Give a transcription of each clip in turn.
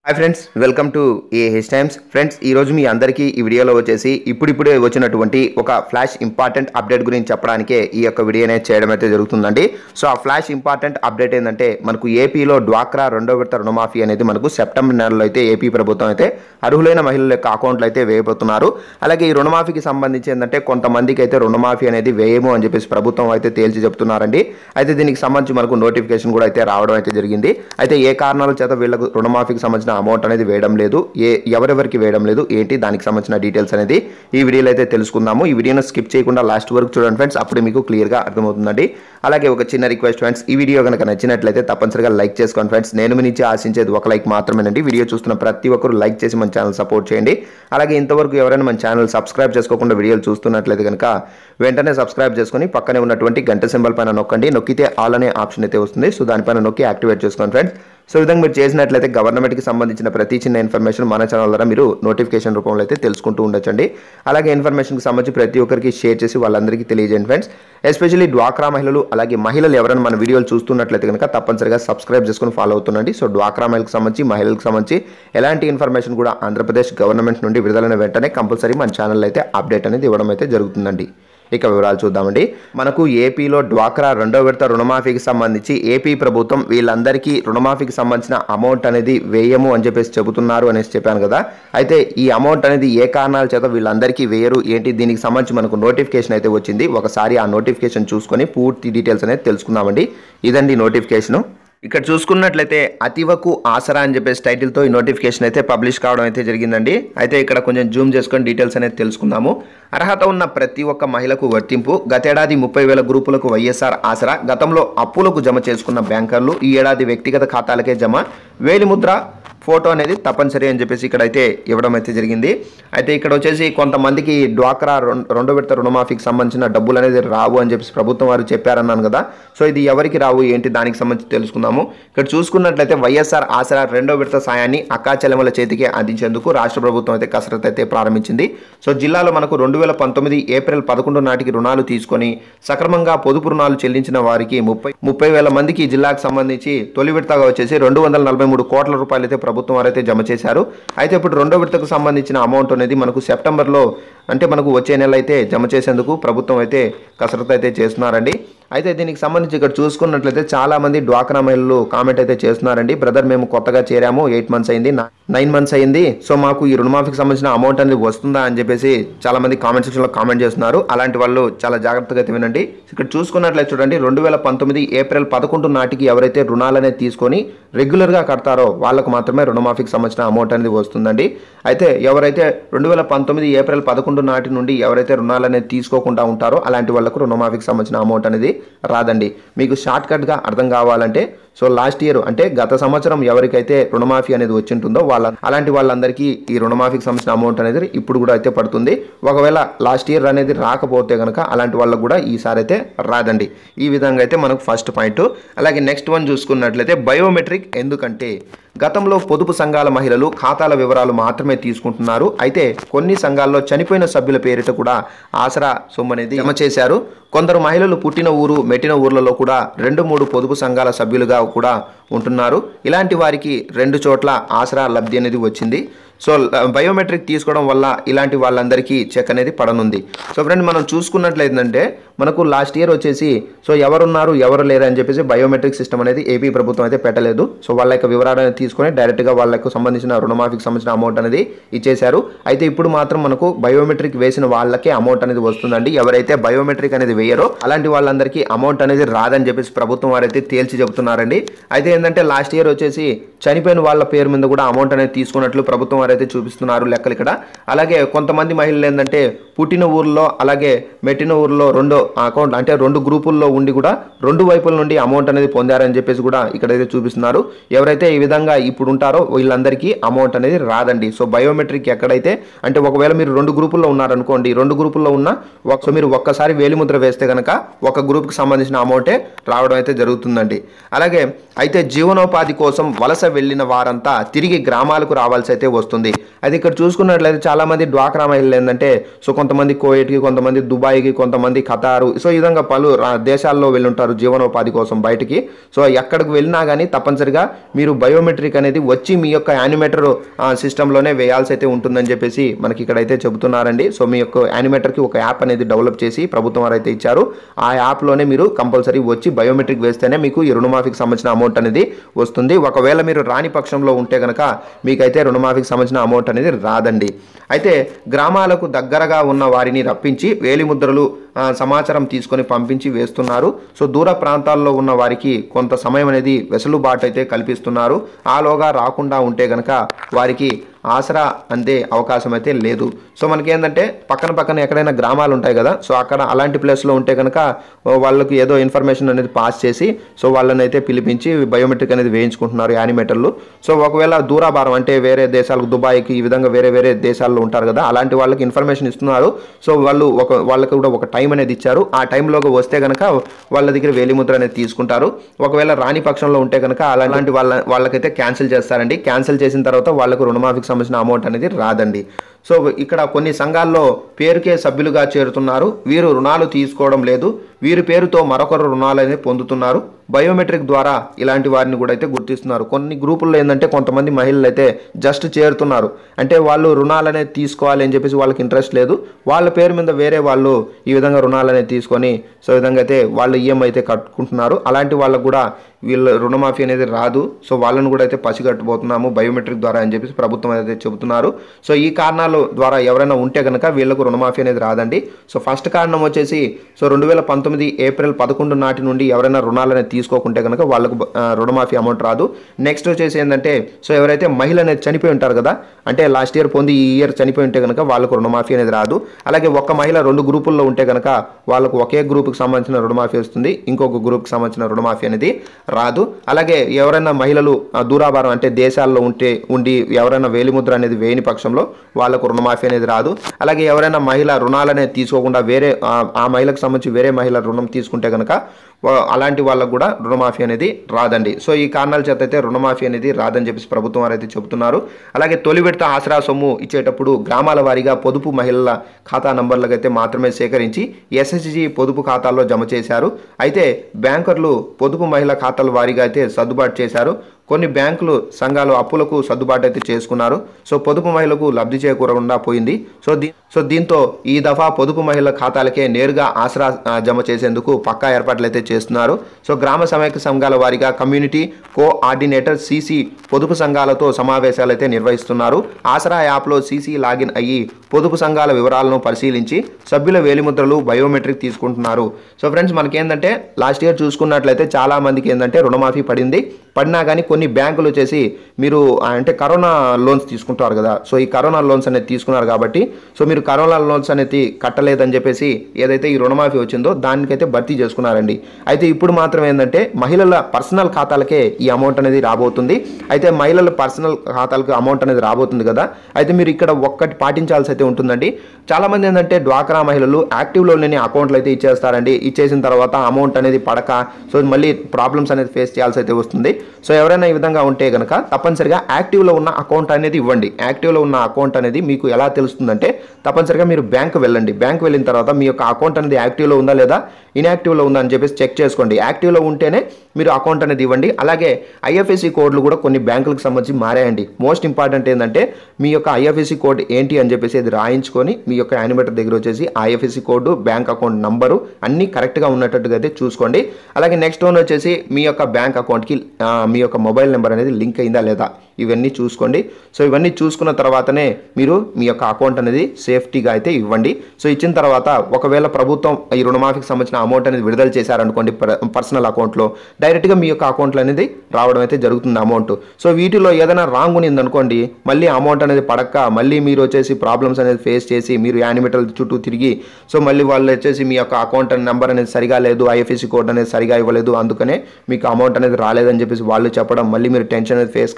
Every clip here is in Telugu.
Hi friends, welcome to AH times. Friends, ఈరోజు మీ అందరికీ ఈ వీడియోలో వచ్చేసి ఇప్పుడిప్పుడే వచ్చినటువంటి ఒక ఫ్లాష్ ఇంపార్టెంట్ అప్డేట్ గురించి చెప్పడానికే ఈ యొక్క వీడియోనే చేయడం అయితే జరుగుతుందండి. సో ఆ ఫ్లాష్ ఇంపార్టెంట్ అప్డేట్ ఏంటంటే మనకు ఏపీలో డ్వాక్రా రెండో విడత రుణమాఫీ అనేది మనకు సెప్టెంబర్ నెలలో అయితే ఏపీ ప్రభుత్వం అయితే అర్హులైన మహిళల యొక్క అకౌంట్లు అయితే వేయబోతున్నారు. అలాగే ఈ రుణమాఫీకి సంబంధించి ఏంటంటే కొంతమందికి అయితే రుణమాఫీ అనేది వేయము అని చెప్పేసి ప్రభుత్వం అయితే తేల్చి చెప్తున్నారండి. అయితే దీనికి సంబంధించి మనకు నోటిఫికేషన్ కూడా అయితే రావడం అయితే జరిగింది. అయితే ఏ కారణాల చేత వీళ్ళకు రుణమాఫీకి సంబంధించిన అమౌంట్ అనేది వేయడం లేదు, ఎవరెవరికి వేయడం లేదు, ఏంటి దానికి సంబంధించిన డీటెయిల్స్ అనేది ఈ వీడియోలో అయితే తెలుసుకుందాము. ఈ వీడియోను స్కిప్ చేయకుండా లాస్ట్ వరకు చూడండి ఫ్రెండ్స్, అప్పుడు మీకు క్లియర్గా అర్థమవుతుందండి. అలాగే ఒక చిన్న రిక్వెస్ట్ ఫ్రెండ్స్, ఈ వీడియో కనుక నచ్చినట్లయితే తప్పనిసరిగా లైక్ చేసుకోండి ఫ్రెండ్స్. నేను మీ నుంచి ఆశించేది ఒక లైక్ మాత్రమేనండి. వీడియో చూస్తున్న ప్రతి ఒక్కరు లైక్ చేసి మన ఛానల్ సపోర్ట్ చేయండి. అలాగే ఇంతవరకు ఎవరైనా మన ఛానల్ సబ్స్క్రైబ్ చేసుకోకుండా వీడియోలు చూస్తున్నట్లయితే కనుక వెంటనే సబ్స్క్రైబ్ చేసుకొని పక్కనే ఉన్నటువంటి గంట సింబల్ పైన నొక్కండి. నొక్కితే ఆల్ అనే ఆప్షన్ అయితే వస్తుంది. సో దానిపైన నొక్కి యాక్టివేట్ చేసుకోండి ఫ్రెండ్స్. సో ఈ విధంగా మీరు చేసినట్లయితే గవర్నమెంట్కి సంబంధించిన ప్రతి చిన్న ఇన్ఫర్మేషన్ మన ఛానల్ ద్వారా మీరు నోటిఫికేషన్ రూపంలో అయితే తెలుసుకుంటూ ఉండొచ్చండి. అలాగే ఇన్ఫర్మేషన్కి సంబంధించి ప్రతి ఒక్కరికి షేర్ చేసి వాళ్ళందరికీ తెలియజేయండి ఫ్రెండ్స్. ఎస్పెషల్లీ డ్వాక్రా మహిళలు అలాగే మహిళలు ఎవరైనా మన వీడియోలు చూస్తున్నట్లయితే కనుక తప్పనిసరిగా సబ్స్క్రైబ్ చేసుకుని ఫాలో అవుతుండండి. సో డ్వాక్రా మహిళలకు సంబంధించి మహిళలకు సంబంధించి ఎలాంటి ఇన్ఫర్మేషన్ కూడా ఆంధ్రప్రదేశ్ గవర్నమెంట్ నుండి విడుదలైన వెంటనే కంపల్సరీ మన ఛానల్ అయితే అప్డేట్ అనేది ఇవ్వడం అయితే జరుగుతుందండి. ఇక వివరాలు చూద్దామండి. మనకు ఏపీలో డ్వాక్రా రెండో విడత రుణమాఫీకి సంబంధించి ఏపీ ప్రభుత్వం వీళ్ళందరికీ రుణమాఫీకి సంబంధించిన అమౌంట్ అనేది వేయము అని చెప్పేసి చెబుతున్నారు అనేసి చెప్పాను కదా. అయితే ఈ అమౌంట్ అనేది ఏ కారణాల చేత వీళ్ళందరికీ వేయరు ఏంటి, దీనికి సంబంధించి మనకు నోటిఫికేషన్ అయితే వచ్చింది. ఒకసారి ఆ నోటిఫికేషన్ చూసుకొని పూర్తి డీటెయిల్స్ అనేది తెలుసుకుందామండి. ఇదండి నోటిఫికేషను. ఇక్కడ చూసుకున్నట్లయితే అతివకు ఆసరా అని చెప్పేసి టైటిల్తో ఈ నోటిఫికేషన్ అయితే పబ్లిష్ కావడం అయితే జరిగిందండి. అయితే ఇక్కడ కొంచెం జూమ్ చేసుకొని డీటెయిల్స్ అనేది తెలుసుకుందాము. అర్హత ఉన్న ప్రతి ఒక్క మహిళకు వర్తింపు. గతేడాది 30,000 గ్రూపులకు వైఎస్ఆర్ ఆసరా. గతంలో అప్పులకు జమ చేసుకున్న బ్యాంకర్లు ఈ ఏడాది వ్యక్తిగత ఖాతాలకే జమ. వేలిముద్ర ఫోటో అనేది తప్పనిసరి అని చెప్పేసి ఇక్కడైతే ఇవ్వడం అయితే జరిగింది. అయితే ఇక్కడ వచ్చేసి కొంతమందికి డ్వాక్రా రెండో విడత రుణమాఫీకి సంబంధించిన డబ్బులు అనేది రావు అని చెప్పేసి ప్రభుత్వం వారు చెప్పారన్నాను కదా. సో ఇది ఎవరికి రావు ఏంటి దానికి సంబంధించి తెలుసుకుందాము. ఇక్కడ చూసుకున్నట్లయితే వైఎస్ఆర్ ఆసరా రెండో విడత సాయాన్ని అక్కా చెల్లెమ్మల చేతికి అందించేందుకు రాష్ట్ర ప్రభుత్వం అయితే కసరత్తు అయితే ప్రారంభించింది. సో జిల్లాలో మనకు 2019 ఏప్రిల్ 11 నాటికి రుణాలు తీసుకొని సక్రమంగా పొదుపు రుణాలు చెల్లించిన వారికి 30,000 మందికి ఈ జిల్లాకు సంబంధించి తొలి విడతగా వచ్చేసి 243 కోట్ల రూపాయలు అయితే ప్రభుత్వం వారైతే జమ చేశారు. అయితే ఇప్పుడు రెండో విడతకు సంబంధించిన అమౌంట్ అనేది మనకు సెప్టెంబర్లో అంటే మనకు వచ్చే నెల అయితే జమ చేసేందుకు ప్రభుత్వం అయితే కసరత్తు అయితే చేస్తున్నారండి. అయితే దీనికి సంబంధించి ఇక్కడ చూసుకున్నట్లయితే చాలా మంది డ్వాక్రా మహిళలు కామెంట్ అయితే చేస్తున్నారండి. బ్రదర్, మేము కొత్తగా చేరాము, 8 మంత్స్ అయింది, 9 మంత్స్ అయింది, సో మాకు ఈ రుణమాఫీకి సంబంధించిన అమౌంట్ అనేది వస్తుందా అని చెప్పేసి చాలా మంది కామెంట్ సెక్షన్లో కామెంట్ చేస్తున్నారు. అలాంటి వాళ్ళు చాలా జాగ్రత్తగా అయితే వినండి. ఇక్కడ చూసుకున్నట్లయితే చూడండి, 2019 ఏప్రిల్ 11 నాటికి ఎవరైతే రుణాలనే తీసుకొని రెగ్యులర్గా కడతారో వాళ్ళకు మాత్రమే రుణమాఫీకి సంబంధించిన అమౌంట్ అనేది వస్తుందండి. అయితే ఎవరైతే 2019 ఏప్రిల్ 11 నాటి నుండి ఎవరైతే రుణాలనేది తీసుకోకుండా ఉంటారో అలాంటి వాళ్ళకు రుణమాఫీకి సంబంధించిన అమౌంట్ అనేది రాదండి. మీకు షార్ట్ కట్గా అర్థం కావాలంటే సో లాస్ట్ ఇయర్ అంటే గత సంవత్సరం ఎవరికైతే రుణమాఫీ అనేది వచ్చి ఉంటుందో అలాంటి వాళ్ళందరికీ ఈ రుణమాఫీకి సంబంధించిన అమౌంట్ అనేది ఇప్పుడు కూడా అయితే పడుతుంది. ఒకవేళ లాస్ట్ ఇయర్ అనేది రాకపోతే కనుక అలాంటి వాళ్ళకు కూడా ఈసారి అయితే రాదండి. ఈ విధంగా అయితే మనకు ఫస్ట్ పాయింట్. అలాగే నెక్స్ట్ వన్ చూసుకున్నట్లయితే బయోమెట్రిక్. ఎందుకంటే గతంలో పొదుపు సంఘాల మహిళలు ఖాతాల వివరాలు మాత్రమే తీసుకుంటున్నారు. అయితే కొన్ని సంఘాల్లో చనిపోయిన సభ్యుల పేరిట కూడా ఆసరా సొమ్ము అనేది జమ చేశారు. కొందరు మహిళలు పుట్టిన ఊరు మెట్టిన ఊర్లలో కూడా 2-3 పొదుపు సంఘాల సభ్యులుగా కూడా ఉంటున్నారు. ఇలాంటి వారికి 2 చోట్ల ఆసరా లబ్ధి అనేది వచ్చింది. సో బయోమెట్రిక్ తీసుకోవడం వల్ల ఇలాంటి వాళ్ళందరికీ చెక్ అనేది పడనుంది. సో ఫ్రెండ్, మనం చూసుకున్నట్లయితే మనకు లాస్ట్ ఇయర్ వచ్చేసి సో ఎవరున్నారు ఎవరు లేరు అని చెప్పేసి బయోమెట్రిక్ సిస్టమ్ అనేది ఏపీ ప్రభుత్వం అయితే పెట్టలేదు. సో వాళ్ళ యొక్క వివరాలను తీసుకొని డైరెక్ట్గా వాళ్ళకు సంబంధించిన రుణమాఫీకి సంబంధించిన అమౌంట్ అనేది ఇచ్చేశారు. అయితే ఇప్పుడు మాత్రం మనకు బయోమెట్రిక్ వేసిన వాళ్ళకే అమౌంట్ అనేది వస్తుందండి. ఎవరైతే బయోమెట్రిక్ అనేది వేయరో అలాంటి వాళ్ళందరికీ అమౌంట్ అనేది రాదని చెప్పేసి ప్రభుత్వం వారైతే తేల్చి చెబుతున్నారండి. అయితే ఏంటంటే లాస్ట్ ఇయర్ వచ్చేసి చనిపోయిన వాళ్ళ పేరు మీద కూడా అమౌంట్ అనేది తీసుకున్నట్లు ప్రభుత్వం అయితే చూపిస్తున్నారు లెక్కలు ఇక్కడ. అలాగే కొంతమంది మహిళలు ఏంటంటే పుట్టిన ఊర్లో అలాగే మెట్టిన ఊర్లో 2 అకౌంట్ అంటే 2 గ్రూపుల్లో ఉండి కూడా 2 వైపుల నుండి అమౌంట్ అనేది పొందారని చెప్పేసి కూడా ఇక్కడైతే చూపిస్తున్నారు. ఎవరైతే ఈ విధంగా ఇప్పుడు ఉంటారో వీళ్ళందరికీ అమౌంట్ అనేది రాదండి. సో బయోమెట్రిక్ ఎక్కడైతే అంటే ఒకవేళ మీరు 2 గ్రూపుల్లో ఉన్నారనుకోండి, 2 గ్రూపుల్లో ఉన్న సో మీరు ఒక్కసారి వేలిముద్ర వేస్తే కనుక ఒక గ్రూప్కి సంబంధించిన అమౌంటే రావడం అయితే జరుగుతుందండి. అలాగే అయితే జీవనోపాధి కోసం వలస వెళ్ళిన వారంతా తిరిగి గ్రామాలకు రావాల్సి అయితే వస్తుంది. జరుగుతుంది. అయితే ఇక్కడ చూసుకున్నట్లయితే చాలామంది డ్వాక్రా మహిళలు ఏంటంటే సో కొంతమంది కోయేట్కి, కొంతమంది దుబాయ్కి, కొంతమంది ఖతారు, సో ఈ విధంగా పలు దేశాల్లో వెళ్ళుంటారు జీవనోపాధి కోసం బయటికి. సో ఎక్కడికి వెళ్ళినా కానీ తప్పనిసరిగా మీరు బయోమెట్రిక్ అనేది వచ్చి మీ యొక్క యానిమేటర్ సిస్టంలోనే వేయాల్సి అయితే ఉంటుందని చెప్పేసి మనకి ఇక్కడైతే చెబుతున్నారండి. సో మీ యొక్క యానిమేటర్కి ఒక యాప్ అనేది డెవలప్ చేసి ప్రభుత్వం వారు అయితే ఇచ్చారు. ఆ యాప్లోనే మీరు కంపల్సరీ వచ్చి బయోమెట్రిక్ వేస్తేనే మీకు ఈ రుణమాఫీకి సంబంధించిన అమౌంట్ అనేది వస్తుంది. ఒకవేళ మీరు రాని పక్షంలో ఉంటే కనుక మీకైతే రుణమాఫీకి సంబంధించిన అమౌంట్ అనేది రాదండి. అయితే గ్రామాలకు దగ్గరగా ఉన్న వారిని రప్పించి వేలిముద్రలు సమాచారం తీసుకొని పంపించి వేస్తున్నారు. సో దూర ప్రాంతాల్లో ఉన్న వారికి కొంత సమయం అనేది వెసులుబాటు అయితే కల్పిస్తున్నారు. ఆలోగా రాకుండా ఉంటే కనుక వారికి ఆసరా అందే అవకాశం అయితే లేదు. సో మనకి ఏంటంటే పక్కన ఎక్కడైనా గ్రామాలు ఉంటాయి కదా, సో అక్కడ అలాంటి ప్లేస్లో ఉంటే కనుక వాళ్ళకి ఏదో ఇన్ఫర్మేషన్ అనేది పాస్ చేసి సో వాళ్ళని అయితే పిలిపించి బయోమెట్రిక్ అనేది వేయించుకుంటున్నారు యానిమేటర్లు. సో ఒకవేళ దూరాభారం అంటే వేరే దేశాలకు, దుబాయ్కి, ఈ విధంగా వేరే దేశాల్లో ఉంటారు కదా, అలాంటి వాళ్ళకి ఇన్ఫర్మేషన్ ఇస్తున్నారు. సో వాళ్ళకి కూడా ఒక టైం అనేది ఇచ్చారు. ఆ టైంలోకి వస్తే కనుక వాళ్ళ దగ్గర వేలిముద్ర అనేది తీసుకుంటారు. ఒకవేళ రాని పక్షంలో ఉంటే కనుక అలాంటి వాళ్ళకైతే క్యాన్సిల్ చేస్తారండి. క్యాన్సిల్ చేసిన తర్వాత వాళ్ళకు రుణమాఫీకి సంబంధించిన అమౌంట్ అనేది రాదండి. సో ఇక్కడ కొన్ని సంఘాల్లో పేరుకే సభ్యులుగా చేరుతున్నారు. వీరు రుణాలు తీసుకోవడం లేదు. వీరి పేరుతో మరొకరు రుణాలు అనేది పొందుతున్నారు. బయోమెట్రిక్ ద్వారా ఇలాంటి వారిని కూడా అయితే గుర్తిస్తున్నారు. కొన్ని గ్రూపుల్లో ఏంటంటే కొంతమంది మహిళలు అయితే జస్ట్ చేరుతున్నారు, అంటే వాళ్ళు రుణాలు అనేది తీసుకోవాలి అని చెప్పేసి వాళ్ళకి ఇంట్రెస్ట్ లేదు. వాళ్ళ పేరు మీద వేరే వాళ్ళు ఈ విధంగా రుణాలు అనేది తీసుకొని సో ఈ విధంగా అయితే వాళ్ళు ఈఎంఐ అయితే కట్టుకుంటున్నారు. అలాంటి వాళ్ళకు కూడా వీళ్ళ రుణమాఫీ అనేది రాదు. సో వాళ్ళని కూడా అయితే పసిగట్టబోతున్నాము బయోమెట్రిక్ ద్వారా అని చెప్పేసి ప్రభుత్వం అయితే చెబుతున్నారు. సో ఈ కారణాల ద్వారా ఎవరైనా ఉంటే కనుక వీళ్ళకు రుణమాఫీ అనేది రాదండి. సో ఫస్ట్ కారణం వచ్చేసి సో 2019 ఏప్రిల్ 11 నాటి నుండి ఎవరైనా రుణాలు అనేది తీసుకోకుంటే కనుక వాళ్ళకు రుణమాఫీ అమౌంట్ రాదు. నెక్స్ట్ వచ్చేసి ఏంటంటే సో ఎవరైతే మహిళ అనేది చనిపోయి ఉంటారు కదా, అంటే లాస్ట్ ఇయర్ పొంది ఈ ఇయర్ చనిపోయి ఉంటే కనుక వాళ్ళకు రుణమాఫీ అనేది రాదు. అలాగే ఒక మహిళ 2 గ్రూపుల్లో ఉంటే కనుక వాళ్ళకు ఒకే గ్రూప్కి సంబంధించిన రుణమాఫీ వస్తుంది, ఇంకొక గ్రూప్కి సంబంధించిన రుణమాఫీ అనేది రాదు. అలాగే ఎవరైనా మహిళలు దూరాభారం అంటే దేశాల్లో ఉండి ఎవరైనా వేలిముద్ర అనేది వేయని పక్షంలో వాళ్ళకు రుణమాఫీ అనేది రాదు. అలాగే ఎవరైనా మహిళ రుణాలు అనేది తీసుకోకుండా వేరే ఆ మహిళకు సంబంధించి వేరే మహిళ రుణం తీసుకుంటే కనుక అలాంటి వాళ్ళకు కూడా రుణమాఫీ అనేది రాదండి. సో ఈ కారణాల చేత అయితే రుణమాఫీ అనేది రాదని చెప్పేసి ప్రభుత్వం వారు అయితే చెబుతున్నారు. అలాగే తొలి విడత ఆసరా సొమ్ము ఇచ్చేటప్పుడు గ్రామాల వారీగా పొదుపు మహిళల ఖాతా నంబర్లకు అయితే మాత్రమే సేకరించి ఎస్హెచ్జి పొదుపు ఖాతాల్లో జమ చేశారు. అయితే బ్యాంకర్లు పొదుపు మహిళల ఖాతాల వారీగా అయితే సర్దుబాటు చేశారు. కొన్ని బ్యాంకులు సంఘాలు అప్పులకు సర్దుబాటు అయితే చేసుకున్నారు. సో పొదుపు మహిళలకు లబ్ధి చేకూరకుండా పోయింది. సో దీంతో ఈ దఫా పొదుపు మహిళల ఖాతాలకే నేరుగా ఆసరా జమ చేసేందుకు పక్కా ఏర్పాట్లు అయితే చేస్తున్నారు. సో గ్రామ సమైక్య సంఘాల వారీగా కమ్యూనిటీ కోఆర్డినేటర్ సిసి పొదుపు సంఘాలతో సమావేశాలు అయితే నిర్వహిస్తున్నారు. ఆసరా యాప్లో సిసి లాగిన్ అయ్యి పొదుపు సంఘాల వివరాలను పరిశీలించి సభ్యుల వేలిముద్రలు బయోమెట్రిక్ తీసుకుంటున్నారు. సో ఫ్రెండ్స్ మనకేంటంటే లాస్ట్ ఇయర్ చూసుకున్నట్లయితే చాలా మందికి ఏంటంటే రుణమాఫీ పడినా కానీ కొన్ని బ్యాంకులు వచ్చేసి మీరు అంటే కరోనా లోన్స్ తీసుకుంటారు కదా, సో ఈ కరోనా లోన్స్ అనేది తీసుకున్నారు కాబట్టి సో మీరు కరోనా లోన్స్ అనేది కట్టలేదని చెప్పేసి ఏదైతే ఈ రుణమాఫీ వచ్చిందో దానికైతే భర్తీ చేసుకున్నారండి. అయితే ఇప్పుడు మాత్రం ఏంటంటే మహిళల పర్సనల్ ఖాతాలకే ఈ అమౌంట్ అనేది రాబోతుంది. అయితే మహిళల పర్సనల్ ఖాతాలకు అమౌంట్ అనేది రాబోతుంది కదా, అయితే మీరు ఇక్కడ ఒక్కటి పాటించాల్సి అయితే ఉంటుందండి. చాలామంది ఏంటంటే డ్వాక్రా మహిళలు యాక్టివ్లో లేని అకౌంట్లు అయితే ఇచ్చేస్తారండి. ఇచ్చేసిన తర్వాత అమౌంట్ అనేది పడక సో మళ్ళీ ప్రాబ్లమ్స్ అనేది ఫేస్ చేయాల్సి అయితే వస్తుంది. సో ఎవరైనా ఈ విధంగా ఉంటే కనుక తప్పనిసరిగా యాక్టివ్లో ఉన్న అకౌంట్ అనేది ఇవ్వండి. యాక్టివ్లో ఉన్న అకౌంట్ అనేది మీకు ఎలా తెలుస్తుందంటే తప్పనిసరిగా మీరు బ్యాంక్ వెళ్ళండి. బ్యాంక్ వెళ్ళిన తర్వాత మీ యొక్క అకౌంట్ అనేది యాక్టివ్లో ఉందా లేదా ఇన్యాక్టివ్లో ఉందా అని చెప్పేసి చెక్ చేసుకోండి. యాక్టివ్లో ఉంటేనే మీరు అకౌంట్ అనేది ఇవ్వండి. అలాగే ఐఎఫ్ఎస్సి కోడ్లు కూడా కొన్ని బ్యాంకులకు సంబంధించి మారాయండి. మోస్ట్ ఇంపార్టెంట్ ఏంటంటే మీ యొక్క ఐఎఫ్ఎస్సి కోడ్ ఏంటి అని చెప్పేసి అది రాయించుకొని మీ యొక్క యానిమేటర్ దగ్గర వచ్చేసి IFSC code, bank account number అన్నీ కరెక్ట్గా ఉన్నట్టుగా అయితే చూసుకోండి. అలాగే నెక్స్ట్ వన్ వచ్చేసి మీ యొక్క బ్యాంక్ అకౌంట్కి మీ యొక్క మొబైల్ నెంబర్ అనేది లింక్ అయిందా లేదా ఇవన్నీ చూసుకోండి. సో ఇవన్నీ చూసుకున్న తర్వాతనే మీరు మీ యొక్క అకౌంట్ అనేది సేఫ్టీగా అయితే ఇవ్వండి. సో ఇచ్చిన తర్వాత ఒకవేళ ప్రభుత్వం ఈ రుణమాఫీకి సంబంధించిన అమౌంట్ అనేది విడుదల చేశారనుకోండి పర్సనల్ అకౌంట్లో డైరెక్ట్గా మీ యొక్క అకౌంట్లో అనేది రావడం అయితే జరుగుతుంది అమౌంట్. సో వీటిలో ఏదైనా రాంగ్ ఉంది అనుకోండి, మళ్ళీ అమౌంట్ అనేది పడక మళ్ళీ మీరు వచ్చేసి ప్రాబ్లమ్స్ అనేది ఫేస్ చేసి మీరు యానిమేటర్ చుట్టూ తిరిగి సో మళ్ళీ వాళ్ళు వచ్చేసి మీ యొక్క అకౌంట్ నెంబర్ అనేది సరిగా లేదు, ఐఎఫ్ఎస్సి కోడ్ అనేది సరిగా ఇవ్వలేదు, అందుకనే మీకు అమౌంట్ అనేది రాలేదని చెప్పేసి వాళ్ళు చెప్పడం, మళ్ళీ మీరు టెన్షన్ అనేది ఫేస్ కావడం, సో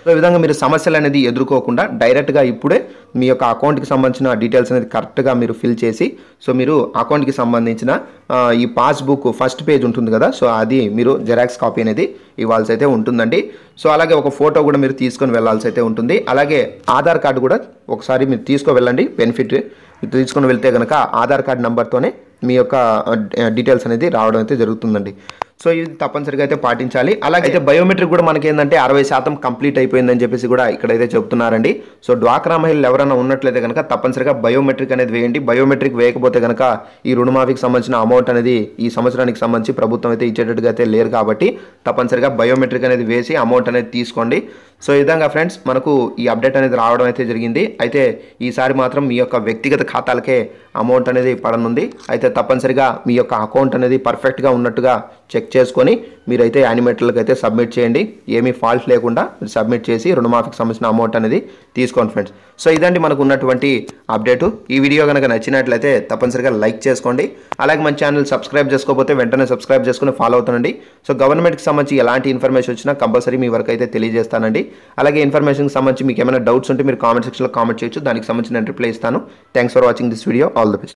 ఈ విధంగా మీరు సమస్యలు అనేది ఎదుర్కోకుండా డైరెక్ట్గా ఇప్పుడే మీ యొక్క అకౌంట్కి సంబంధించిన డీటెయిల్స్ అనేది కరెక్ట్గా మీరు ఫిల్ చేసి సో మీరు అకౌంట్కి సంబంధించిన ఈ పాస్బుక్ ఫస్ట్ పేజ్ ఉంటుంది కదా, సో అది మీరు జెరాక్స్ కాపీ అనేది ఇవ్వాల్సి అయితే ఉంటుందండి. సో అలాగే ఒక ఫోటో కూడా మీరు తీసుకొని వెళ్ళాల్సి అయితే ఉంటుంది. అలాగే ఆధార్ కార్డు కూడా ఒకసారి మీరు తీసుకు వెళ్ళండి. బెనిఫిట్ తీసుకొని వెళ్తే కనుక ఆధార్ కార్డు నెంబర్తోనే మీ యొక్క డీటెయిల్స్ అనేది రావడం అయితే జరుగుతుందండి. సో ఇది తప్పనిసరిగా అయితే పాటించాలి. అలాగే అయితే బయోమెట్రిక్ కూడా మనకి ఏంటంటే 60% కంప్లీట్ అయిపోయిందని చెప్పేసి కూడా ఇక్కడైతే చెప్తున్నారండి. సో డ్వాక్రా మహిళలు ఎవరైనా ఉన్నట్లయితే కనుక తప్పనిసరిగా బయోమెట్రిక్ అనేది వేయండి. బయోమెట్రిక్ వేయకపోతే కనుక ఈ రుణమాఫీకి సంబంధించిన అమౌంట్ అనేది ఈ సంవత్సరానికి సంబంధించి ప్రభుత్వం అయితే ఇచ్చేటట్టుగా అయితే లేరు కాబట్టి తప్పనిసరిగా బయోమెట్రిక్ అనేది వేసి అమౌంట్ అనేది తీసుకోండి. సో ఈ విధంగా ఫ్రెండ్స్ మనకు ఈ అప్డేట్ అనేది రావడం అయితే జరిగింది. అయితే ఈసారి మాత్రం మీ యొక్క వ్యక్తిగత ఖాతాలకే అమౌంట్ అనేది పడనుంది. అయితే తప్పనిసరిగా మీ యొక్క అకౌంట్ అనేది పర్ఫెక్ట్గా ఉన్నట్టుగా చెక్ చేసుకొని మీరైతే యానిమేటర్లకు అయితే సబ్మిట్ చేయండి. ఏమీ ఫాల్ట్ లేకుండా మీరు సబ్మిట్ చేసి రుణమాఫీకి సంబంధించిన అమౌంట్ అనేది తీసుకోండి ఫ్రెండ్స్. సో ఇదండి మనకు ఉన్నటువంటి అప్డేటు. ఈ వీడియో కనుక నచ్చినట్లయితే తప్పనిసరిగా లైక్ చేసుకోండి. అలాగే మన ఛానల్ సబ్స్క్రైబ్ చేసుకోకపోతే వెంటనే సబ్స్క్రైబ్ చేసుకుని ఫాలో అవుతానండి. సో గవర్నమెంట్కి సంబంధించి ఎలాంటి ఇన్ఫర్మేషన్ వచ్చినా కంపల్సరీ మీ వరకు అయితే తెలియజేస్తానండి. అలాగే ఇన్ఫర్మేషన్కి సంబంధించి మీకు ఏమైనా డౌట్స్ ఉంటే మీరు కామెంట్ సెక్షన్లో కామెంట్ చేయొచ్చు. దానికి సంబంధించి నేను రిప్లై ఇస్తాను. Thanks for watching this video. All the best.